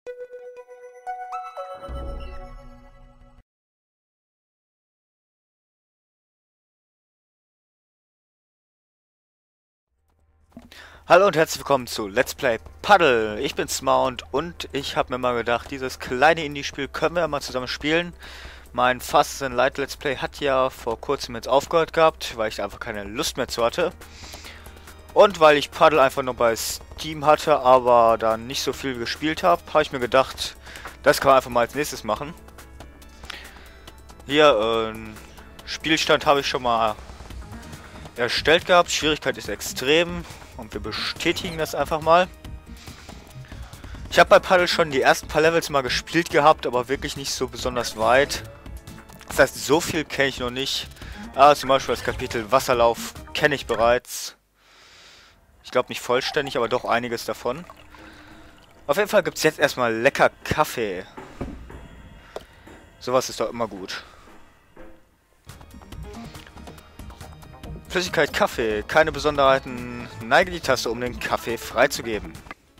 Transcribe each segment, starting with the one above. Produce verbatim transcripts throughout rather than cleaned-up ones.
Hallo und herzlich willkommen zu Let's Play Paddle. Ich bin's Mount und ich habe mir mal gedacht, dieses kleine Indie-Spiel können wir mal zusammen spielen. Mein Fast and Light Let's Play hat ja vor kurzem jetzt aufgehört gehabt, weil ich da einfach keine Lust mehr zu hatte. Und weil ich Paddle einfach nur bei Steam hatte, aber da nicht so viel gespielt habe, habe ich mir gedacht, das kann man einfach mal als nächstes machen. Hier, äh, Spielstand habe ich schon mal erstellt gehabt, Schwierigkeit ist extrem. Und wir bestätigen das einfach mal. Ich habe bei Paddle schon die ersten paar Levels mal gespielt gehabt, aber wirklich nicht so besonders weit. Das heißt, so viel kenne ich noch nicht. Ah, zum Beispiel das Kapitel Wasserlauf kenne ich bereits. Ich glaube nicht vollständig, aber doch einiges davon. Auf jeden Fall gibt es jetzt erstmal lecker Kaffee. Sowas ist doch immer gut. Flüssigkeit Kaffee. Keine Besonderheiten. Neige die Taste, um den Kaffee freizugeben.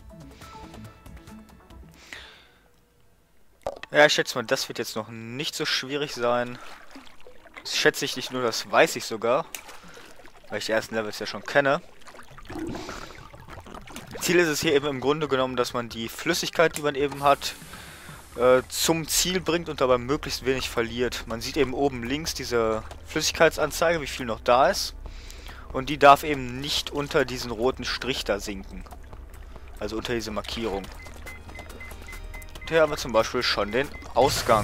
Ja, ich schätze mal, das wird jetzt noch nicht so schwierig sein. Das schätze ich nicht nur, das weiß ich sogar. Weil ich die ersten Levels ja schon kenne. Ziel ist es hier eben im Grunde genommen, dass man die Flüssigkeit, die man eben hat, äh, zum Ziel bringt und dabei möglichst wenig verliert. Man sieht eben oben links diese Flüssigkeitsanzeige, wie viel noch da ist. Und die darf eben nicht unter diesen roten Strich da sinken. Also unter diese Markierung. Und hier haben wir zum Beispiel schon den Ausgang.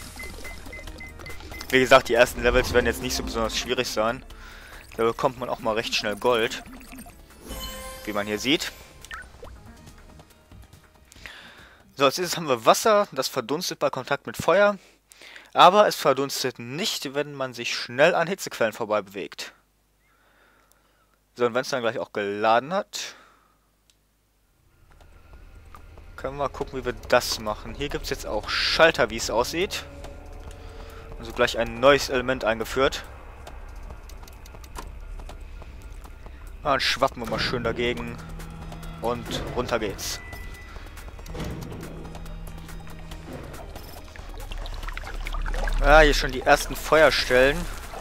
Wie gesagt, die ersten Levels werden jetzt nicht so besonders schwierig sein. Da bekommt man auch mal recht schnell Gold. Wie man hier sieht. So, als erstes haben wir Wasser. Das verdunstet bei Kontakt mit Feuer. Aber es verdunstet nicht, wenn man sich schnell an Hitzequellen vorbei bewegt. So, und wenn es dann gleich auch geladen hat, können wir mal gucken, wie wir das machen. Hier gibt es jetzt auch Schalter, wie es aussieht. Also gleich ein neues Element eingeführt. Ah, dann schwappen wir mal schön dagegen. Und runter geht's. Ah, hier schon die ersten Feuerstellen.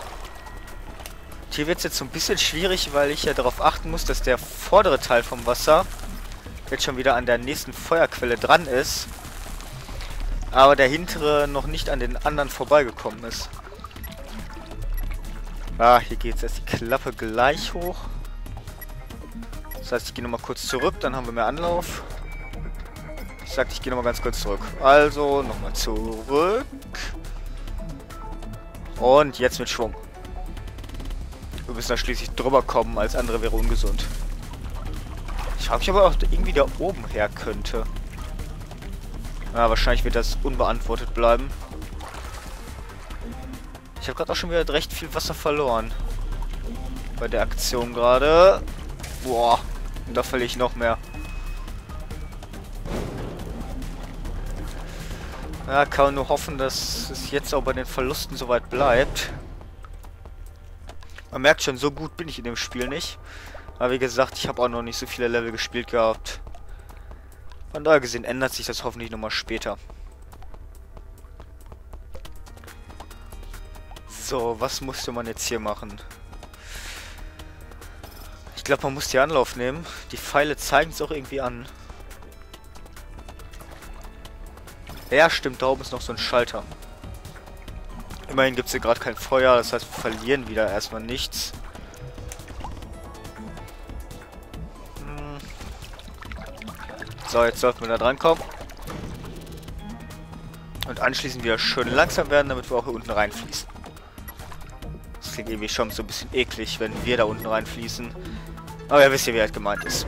Hier wird es jetzt so ein bisschen schwierig, weil ich ja darauf achten muss, dass der vordere Teil vom Wasser jetzt schon wieder an der nächsten Feuerquelle dran ist. Aber der hintere noch nicht an den anderen vorbeigekommen ist. Ah, hier geht jetzt die Klappe gleich hoch. Das heißt, ich gehe nochmal kurz zurück, dann haben wir mehr Anlauf. Ich sagte, ich gehe nochmal ganz kurz zurück. Also, nochmal zurück. Und jetzt mit Schwung. Wir müssen da schließlich drüber kommen, als andere wäre ungesund. Ich frage mich aber auch irgendwie da oben her könnte. Ja, wahrscheinlich wird das unbeantwortet bleiben. Ich habe gerade auch schon wieder recht viel Wasser verloren. Bei der Aktion gerade. Boah, und da verliere ich noch mehr. Ja, kann man nur hoffen, dass es jetzt auch bei den Verlusten soweit bleibt. Man merkt schon, so gut bin ich in dem Spiel nicht. Aber wie gesagt, ich habe auch noch nicht so viele Level gespielt gehabt. Von daher gesehen ändert sich das hoffentlich nochmal später. So, was musste man jetzt hier machen? Ich glaube, man muss die Anlauf nehmen. Die Pfeile zeigen es auch irgendwie an. Ja, stimmt, da oben ist noch so ein Schalter. Immerhin gibt es hier gerade kein Feuer, das heißt, wir verlieren wieder erstmal nichts. Hm. So, jetzt sollten wir da dran kommen. Und anschließend wieder schön langsam werden, damit wir auch hier unten reinfließen. Das klingt irgendwie schon so ein bisschen eklig, wenn wir da unten reinfließen. Aber ihr wisst ja, wie halt gemeint ist.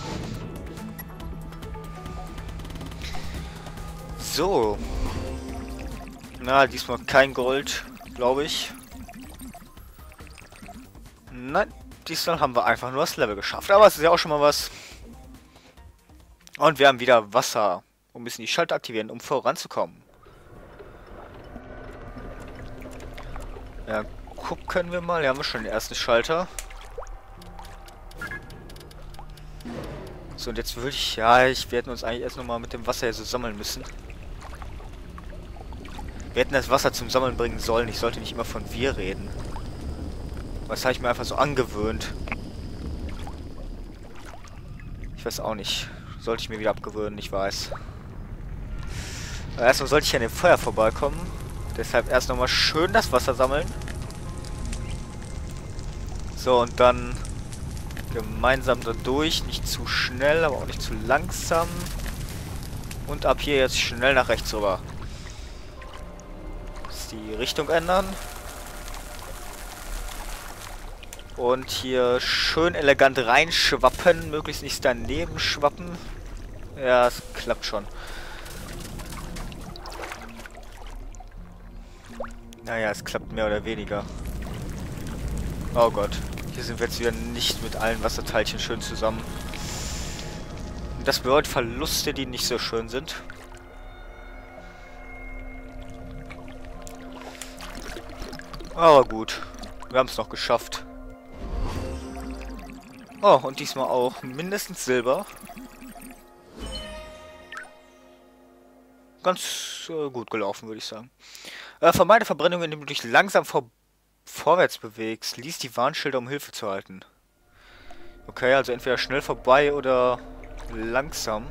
So. Na, diesmal kein Gold, glaube ich. Nein, diesmal haben wir einfach nur das Level geschafft. Aber es ist ja auch schon mal was. Und wir haben wieder Wasser. Und müssen die Schalter aktivieren, um voranzukommen. Ja, gucken wir mal. Hier haben wir schon den ersten Schalter. So, und jetzt würde ich... Ja, ich, wir hätten uns eigentlich erst nochmal mit dem Wasser hier so sammeln müssen. Wir hätten das Wasser zum Sammeln bringen sollen. Ich sollte nicht immer von wir reden. Das habe ich mir einfach so angewöhnt. Ich weiß auch nicht. Sollte ich mir wieder abgewöhnen, ich weiß. Aber erstmal sollte ich an dem Feuer vorbeikommen. Deshalb erst nochmal schön das Wasser sammeln. So, und dann gemeinsam da durch. Nicht zu schnell, aber auch nicht zu langsam. Und ab hier jetzt schnell nach rechts rüber. Jetzt die Richtung ändern. Und hier schön elegant reinschwappen. Möglichst nicht daneben schwappen. Ja, es klappt schon. Naja, es klappt mehr oder weniger. Oh Gott. Hier sind wir jetzt wieder nicht mit allen Wasserteilchen schön zusammen. Und das bedeutet Verluste, die nicht so schön sind. Aber gut. Wir haben es noch geschafft. Oh, und diesmal auch mindestens Silber. Ganz äh, gut gelaufen, würde ich sagen. Äh, vermeide Verbrennung, indem du dich langsam vor vorwärts bewegst. Lies die Warnschilder, um Hilfe zu halten. Okay, also entweder schnell vorbei oder langsam.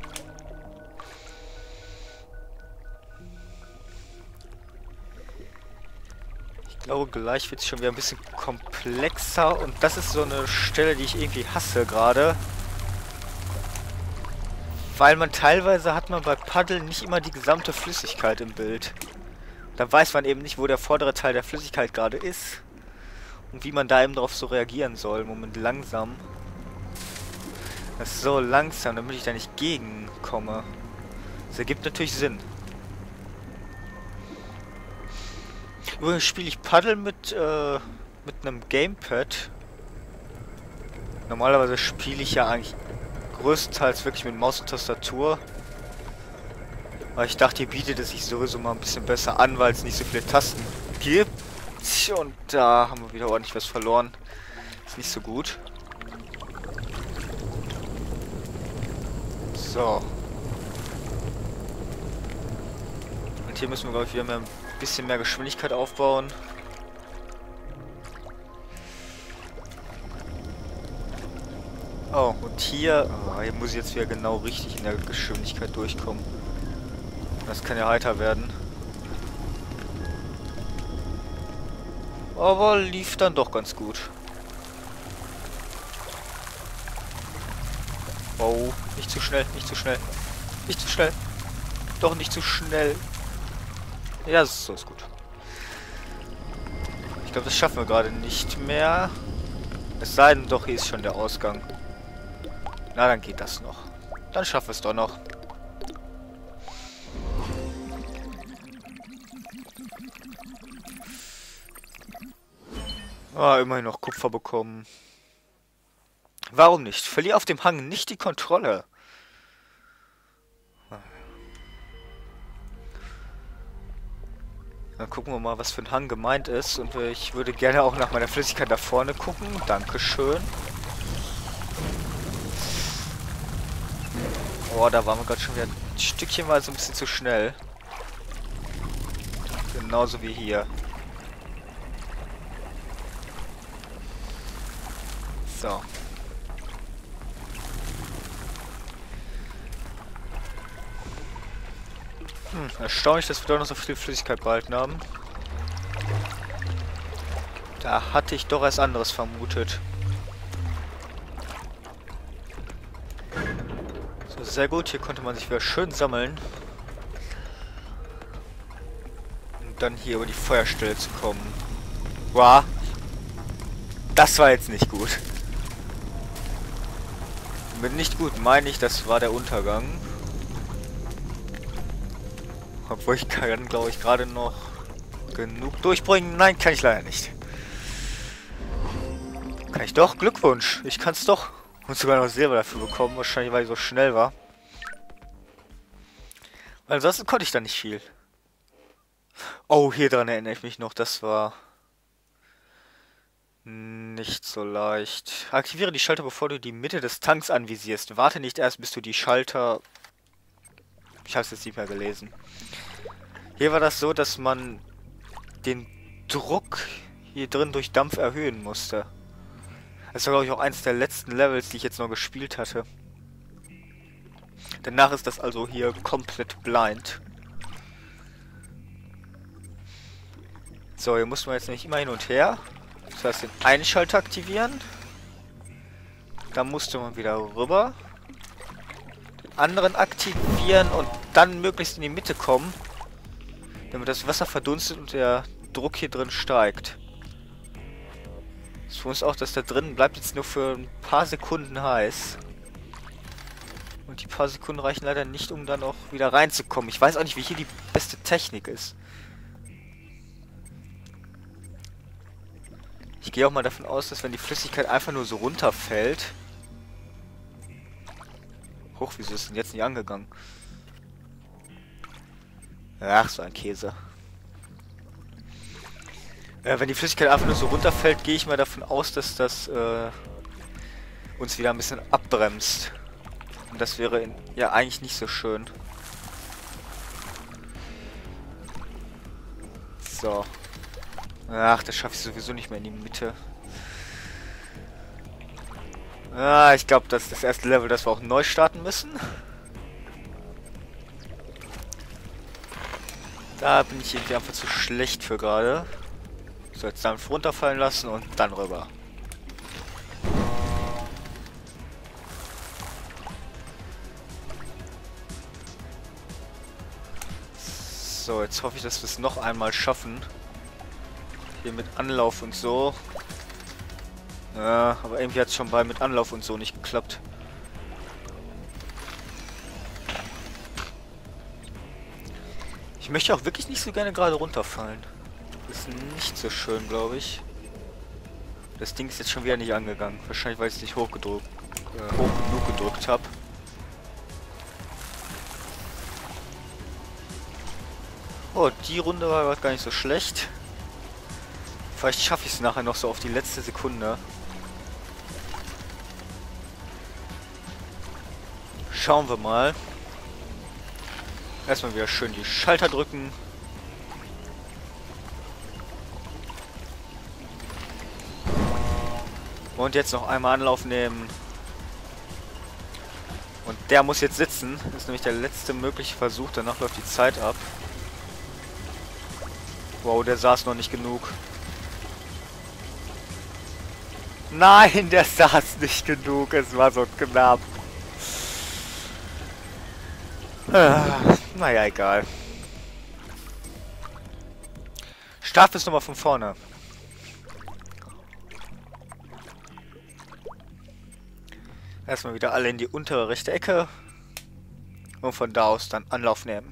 Ich glaube, gleich wird es schon wieder ein bisschen komplexer. Und das ist so eine Stelle, die ich irgendwie hasse gerade. Weil man teilweise hat man bei Paddeln nicht immer die gesamte Flüssigkeit im Bild. Da weiß man eben nicht, wo der vordere Teil der Flüssigkeit gerade ist. Und wie man da eben drauf so reagieren soll. Moment, langsam. Das ist so langsam, damit ich da nicht gegenkomme. Das ergibt natürlich Sinn. Übrigens spiele ich Paddel mit, äh, mit einem Gamepad. Normalerweise spiele ich ja eigentlich größtenteils wirklich mit Maus und Tastatur. Aber ich dachte, hier bietet es sich sowieso mal ein bisschen besser an, weil es nicht so viele Tasten gibt. Und da haben wir wieder ordentlich was verloren. Ist nicht so gut. So. Und hier müssen wir, glaube ich, wieder mehr, ein bisschen mehr Geschwindigkeit aufbauen. Oh, und hier... Oh, hier muss ich jetzt wieder genau richtig in der Geschwindigkeit durchkommen. Das kann ja heiter werden. Aber lief dann doch ganz gut. Oh, nicht zu schnell, nicht zu schnell. Nicht zu schnell. Doch nicht zu schnell. Ja, so ist gut. Ich glaube, das schaffen wir gerade nicht mehr. Es sei denn, doch, hier ist schon der Ausgang. Na, dann geht das noch. Dann schaffen wir es doch noch. Ah, immerhin noch Kupfer bekommen. Warum nicht? Verlier auf dem Hang nicht die Kontrolle. Dann gucken wir mal, was für ein Hang gemeint ist. Und ich würde gerne auch nach meiner Flüssigkeit da vorne gucken. Dankeschön. Oh, da waren wir gerade schon wieder ein Stückchen mal so ein bisschen zu schnell. Genauso wie hier. So. Hm, erstaunlich, dass wir doch noch so viel Flüssigkeit behalten haben. Da hatte ich doch erst anderes vermutet. So, sehr gut. Hier konnte man sich wieder schön sammeln. Und dann hier über die Feuerstelle zu kommen. Wow. Das war jetzt nicht gut. Mit nicht gut meine ich, das war der Untergang. Obwohl ich kann, glaube ich, gerade noch genug durchbringen. Nein, kann ich leider nicht. Kann ich doch? Glückwunsch. Ich kann es doch. Und sogar noch Silber dafür bekommen. Wahrscheinlich, weil ich so schnell war. Weil ansonsten konnte ich da nicht viel. Oh, hier dran erinnere ich mich noch. Das war... Nicht so leicht. Aktiviere die Schalter, bevor du die Mitte des Tanks anvisierst. Warte nicht erst, bis du die Schalter... Ich habe es jetzt nicht mehr gelesen. Hier war das so, dass man den Druck hier drin durch Dampf erhöhen musste. Das war, glaube ich, auch eins der letzten Levels, die ich jetzt noch gespielt hatte. Danach ist das also hier komplett blind. So, hier muss man jetzt nicht immer hin und her. Das heißt, den einen Schalter aktivieren. Dann musste man wieder rüber. Den anderen aktivieren und dann möglichst in die Mitte kommen. Damit das Wasser verdunstet und der Druck hier drin steigt. Das für uns auch, dass da drin bleibt jetzt nur für ein paar Sekunden heiß. Und die paar Sekunden reichen leider nicht, um dann auch wieder reinzukommen. Ich weiß auch nicht, wie hier die beste Technik ist. Ich gehe auch mal davon aus, dass wenn die Flüssigkeit einfach nur so runterfällt... Hoch, wieso ist denn jetzt nicht angegangen? Ach, so ein Käse. Äh, wenn die Flüssigkeit einfach nur so runterfällt, gehe ich mal davon aus, dass das äh, uns wieder ein bisschen abbremst. Und das wäre in, ja eigentlich nicht so schön. So. Ach, das schaffe ich sowieso nicht mehr in die Mitte. Ah, ich glaube, das ist das erste Level, das wir auch neu starten müssen. Da bin ich irgendwie einfach zu schlecht für gerade. So, jetzt dann runterfallen lassen und dann rüber. So, jetzt hoffe ich, dass wir es noch einmal schaffen. Hier mit Anlauf und so. Ja, aber irgendwie hat es schon bei mit Anlauf und so nicht geklappt. Ich möchte auch wirklich nicht so gerne gerade runterfallen. Das ist nicht so schön, glaube ich. Das Ding ist jetzt schon wieder nicht angegangen. Wahrscheinlich, weil ich es nicht hoch, gedrückt, äh, hoch genug gedrückt habe. Oh, die Runde war gar nicht so schlecht. Vielleicht schaffe ich es nachher noch so auf die letzte Sekunde. Schauen wir mal. Erstmal wieder schön die Schalter drücken. Und jetzt noch einmal Anlauf nehmen. Und der muss jetzt sitzen. Das ist nämlich der letzte mögliche Versuch. Danach läuft die Zeit ab. Wow, der saß noch nicht genug. Nein, der saß nicht genug. Es war so knapp. Ah, naja, egal. Start ist nochmal von vorne. Erstmal wieder alle in die untere rechte Ecke. Und von da aus dann Anlauf nehmen.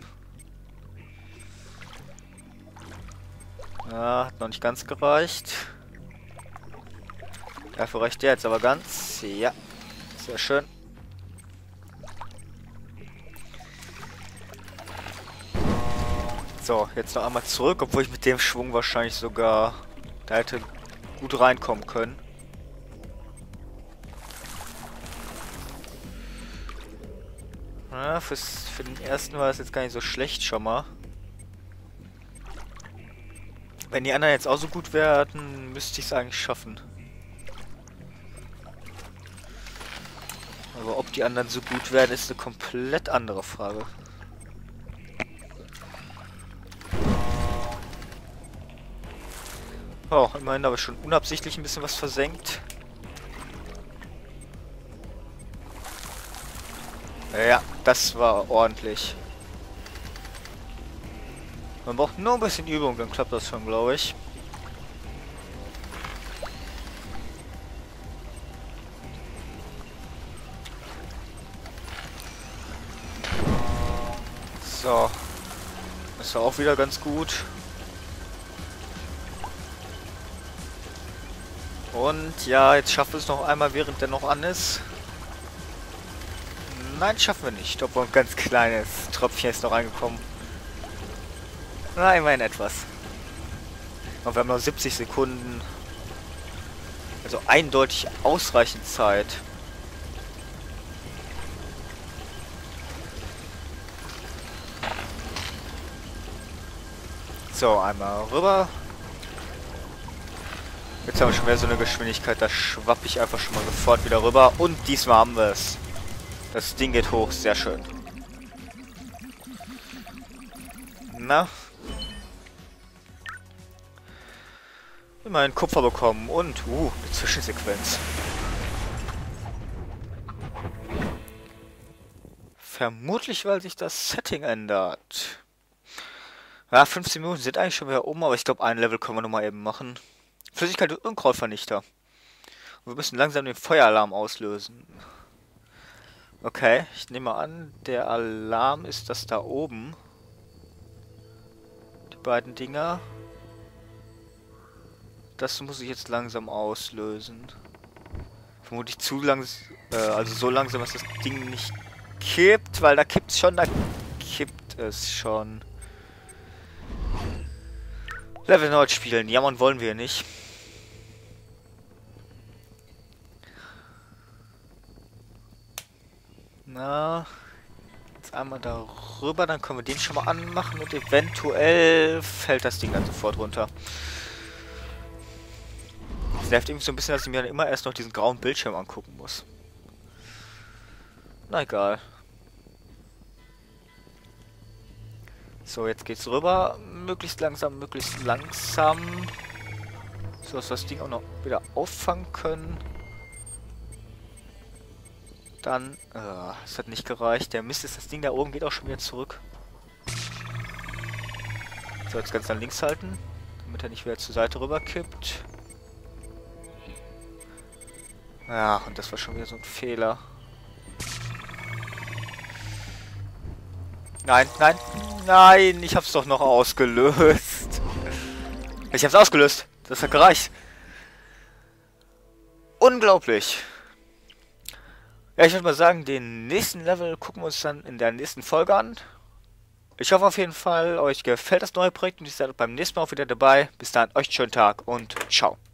Ja, hat noch nicht ganz gereicht. Dafür reicht der jetzt aber ganz. Ja, sehr schön. So, jetzt noch einmal zurück, obwohl ich mit dem Schwung wahrscheinlich sogar da hätte gut reinkommen können. Ja, fürs, für den ersten war das jetzt gar nicht so schlecht schon mal. Wenn die anderen jetzt auch so gut werden, müsste ich es eigentlich schaffen. Aber ob die anderen so gut werden, ist eine komplett andere Frage. Oh, immerhin habe ich schon unabsichtlich ein bisschen was versenkt. Ja, das war ordentlich. Man braucht nur ein bisschen Übung, dann klappt das schon, glaube ich. So. Das war auch wieder ganz gut. Und ja, jetzt schaffen wir es noch einmal, während der noch an ist. Nein, schaffen wir nicht. Obwohl ein ganz kleines Tröpfchen ist noch reingekommen. Na, immerhin etwas. Und wir haben noch siebzig Sekunden. Also eindeutig ausreichend Zeit. So, einmal rüber. Jetzt haben wir schon wieder so eine Geschwindigkeit, da schwapp ich einfach schon mal sofort wieder rüber. Und diesmal haben wir es. Das Ding geht hoch, sehr schön. Na? Immerhin Kupfer bekommen und, uh, eine Zwischensequenz. Vermutlich, weil sich das Setting ändert. Ja, fünfzehn Minuten sind eigentlich schon wieder um, aber ich glaube, ein Level können wir noch mal eben machen. Flüssigkeit und Unkrautvernichter. Und wir müssen langsam den Feueralarm auslösen. Okay, ich nehme an, der Alarm ist das da oben. Die beiden Dinger. Das muss ich jetzt langsam auslösen. Vermutlich zu langsam, äh, also so langsam, dass das Ding nicht kippt, weil da kippt es schon, da kippt es schon. Level neun spielen, jammern wollen wir nicht. Na, jetzt einmal darüber, dann können wir den schon mal anmachen und eventuell fällt das Ding dann sofort runter. Es nervt irgendwie so ein bisschen, dass ich mir dann immer erst noch diesen grauen Bildschirm angucken muss. Na egal. So, jetzt geht's rüber. Möglichst langsam, möglichst langsam. So, dass wir das Ding auch noch wieder auffangen können. Dann, äh, es hat nicht gereicht. Der Mist ist, das Ding da oben geht auch schon wieder zurück. So, jetzt ganz nach links halten, damit er nicht wieder zur Seite rüber kippt. Ja, und das war schon wieder so ein Fehler. Nein, nein, nein, ich hab's doch noch ausgelöst. Ich hab's ausgelöst. Das hat gereicht. Unglaublich. Ja, ich würde mal sagen, den nächsten Level gucken wir uns dann in der nächsten Folge an. Ich hoffe auf jeden Fall, euch gefällt das neue Projekt und ihr seid beim nächsten Mal auch wieder dabei. Bis dahin, euch einen schönen Tag und ciao.